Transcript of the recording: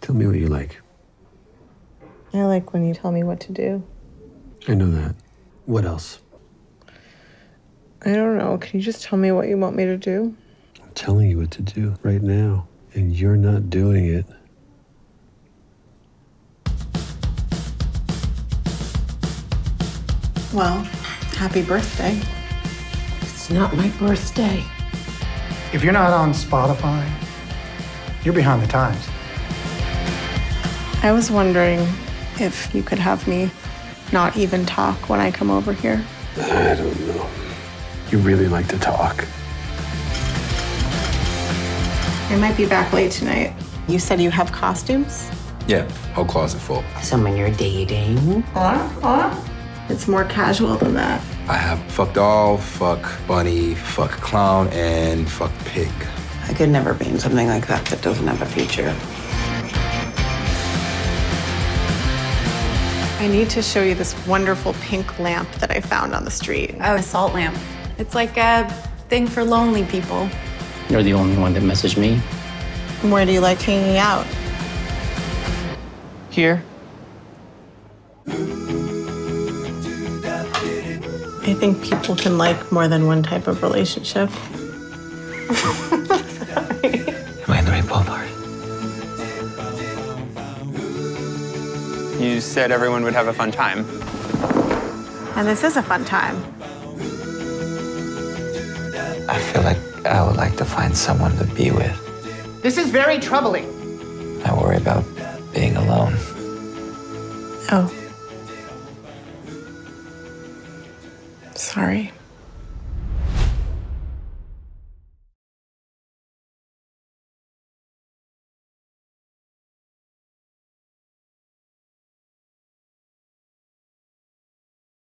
Tell me what you like. I like when you tell me what to do. I know that. What else? I don't know. Can you just tell me what you want me to do? I'm telling you what to do right now, and you're not doing it. Well, happy birthday. It's not my birthday. If you're not on Spotify, you're behind the times. I was wondering if you could have me not even talk when I come over here. I don't know. You really like to talk. I might be back late tonight. You said you have costumes? Yeah, whole closet full. Someone you're dating? It's more casual than that. I have fuck doll, fuck bunny, fuck clown, and fuck pig. I could never be in something like that that doesn't have a future. I need to show you this wonderful pink lamp that I found on the street. Oh, a salt lamp. It's like a thing for lonely people. You're the only one that messaged me. Where do you like hanging out? Here. I think people can like more than one type of relationship. Am I in the right ballpark? You said everyone would have a fun time. And this is a fun time. I feel like I would like to find someone to be with. This is very troubling. I worry about being alone. Oh.